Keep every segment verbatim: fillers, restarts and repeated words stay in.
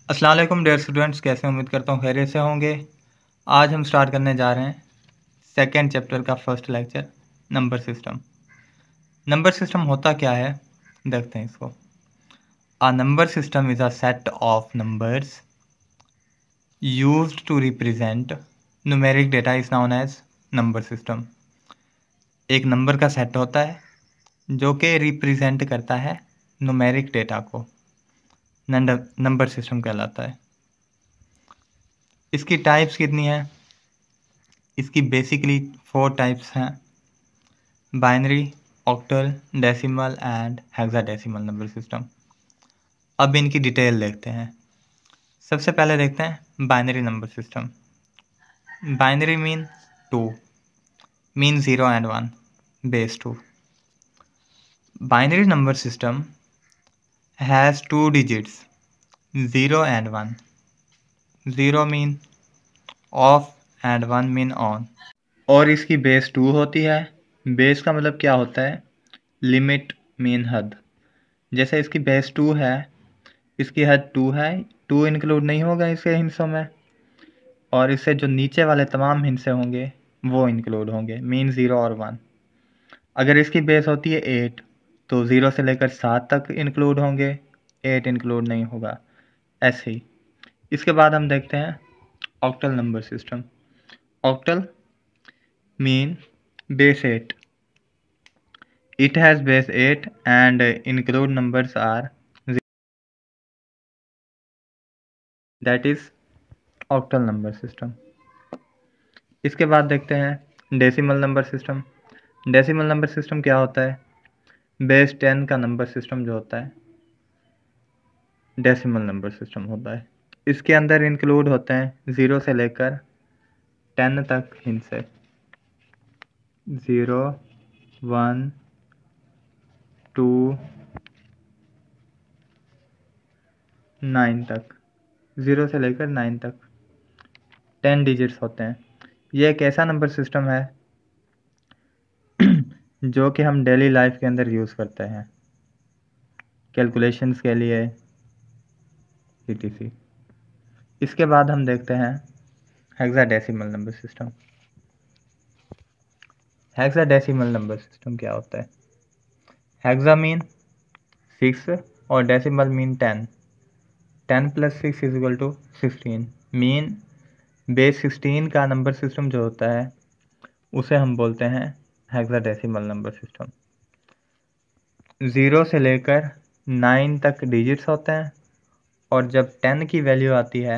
अस्सलाम वालेकुम dear students, कैसे उम्मीद करता हूँ खैरियत से होंगे। आज हम स्टार्ट करने जा रहे हैं सेकेंड चैप्टर का first lecture, number system. Number system होता क्या है देखते हैं इसको। A number system is a set of numbers used to represent numeric data is known as number system. एक नंबर का सेट होता है जो कि रिप्रेजेंट करता है न्यूमेरिक डेटा को, नंबर सिस्टम कहलाता है। इसकी टाइप्स कितनी है? इसकी बेसिकली फोर टाइप्स हैं: binary, octal, decimal and hexadecimal number system. अब इनकी डिटेल देखते हैं। सबसे पहले देखते हैं binary number system. Binary mean two, mean zero and one, base two. Binary number system has two digits, zero and one. Zero mean off and one mean on. और इसकी बेस टू होती है। बेस का मतलब क्या होता है? Limit mean हद। जैसे इसकी बेस टू है, इसकी हद टू है, टू इंक्लूड नहीं होगा इसके हिस्सों में, और इससे जो नीचे वाले तमाम हिस्से होंगे वो इंक्लूड होंगे, मीन ज़ीरो और वन। अगर इसकी बेस होती है एट तो ज़ीरो से लेकर सात तक इंक्लूड होंगे, एट इंक्लूड नहीं होगा, ऐसे ही। इसके बाद हम देखते हैं octal number system. Octal mean base eight. It has base eight and include numbers are that is octal number system। इसके बाद देखते हैं decimal number system. Decimal number system क्या होता है? बेस टेन का नंबर सिस्टम जो होता है डेसिमल नंबर सिस्टम होता है। इसके अंदर इंक्लूड होते हैं ज़ीरो से लेकर टेन तक हिस्से, ज़ीरो, वन, टू, नाइन तक, ज़ीरो से लेकर नाइन तक टेन डिजिट्स होते हैं। यह एक ऐसा नंबर सिस्टम है जो कि हम डेली लाइफ के अंदर यूज़ करते हैं कैलकुलेशंस के लिए, ई टी सी। इसके बाद हम देखते हैं hexadecimal number system. Hexadecimal number system क्या होता है? हेक्सा मीन सिक्स और decimal mean ten. Ten plus six is equal to sixteen, mean base sixteen का नंबर सिस्टम जो होता है उसे हम बोलते हैं हेक्साडेसिमल नंबर सिस्टम। ज़ीरो से लेकर नाइन तक डिजिट्स होते हैं, और जब टेन की वैल्यू आती है,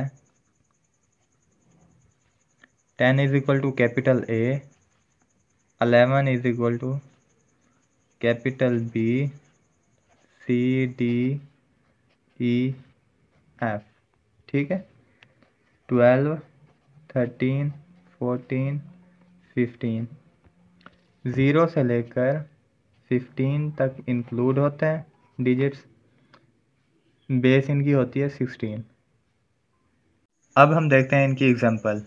ten is equal to capital A, eleven is equal to capital B, C, D, E, F, ठीक है। Twelve, thirteen, fourteen, fifteen, zero से लेकर फिफ्टीन तक इंक्लूड होते हैं डिजिट्स। बेस इनकी होती है सिक्सटीन। अब हम देखते हैं इनकी एग्जांपल।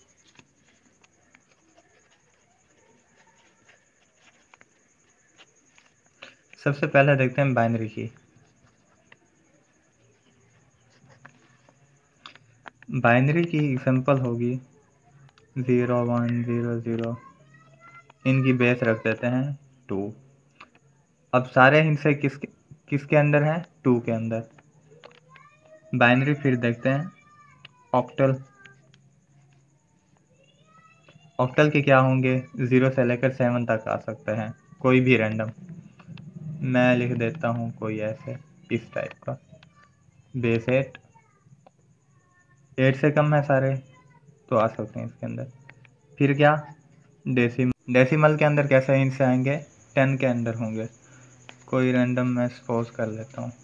सबसे पहले देखते हैं बाइनरी की। बाइनरी की एग्जांपल होगी ज़ीरो, वन, ज़ीरो, ज़ीरो। इनकी बेस रख देते हैं टू। अब सारे हिस्से किसके किसके अंदर हैं? टू के अंदर। बाइनरी फिर देखते हैं ऑक्टल। ऑक्टल के क्या होंगे? ज़ीरो से लेकर सेवन तक आ सकते हैं, कोई भी रैंडम। मैं लिख देता हूँ कोई ऐसे इस टाइप का, बेस एट। एट से कम है सारे तो आ सकते हैं इसके अंदर। फिर क्या? डेसिमल। डेसिमल के अंदर कैसे हिस्से आएंगे? टेन के अंदर होंगे, कोई रैंडम मैं सपोज कर लेता हूँ,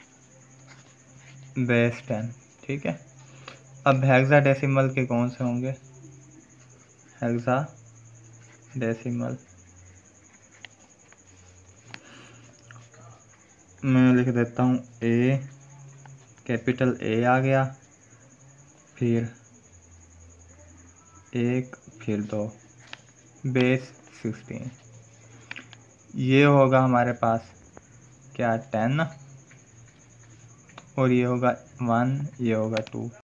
बेस टेन, ठीक है। अब हेक्सा डेसिमल के कौन से होंगे? हेक्सा डेसिमल मैं लिख देता हूँ ए, कैपिटल ए आ गया, फिर एक, फिर दो, बेस सिक्सटीन। ये होगा हमारे पास क्या? टेन, और ये होगा वन, ये होगा टू।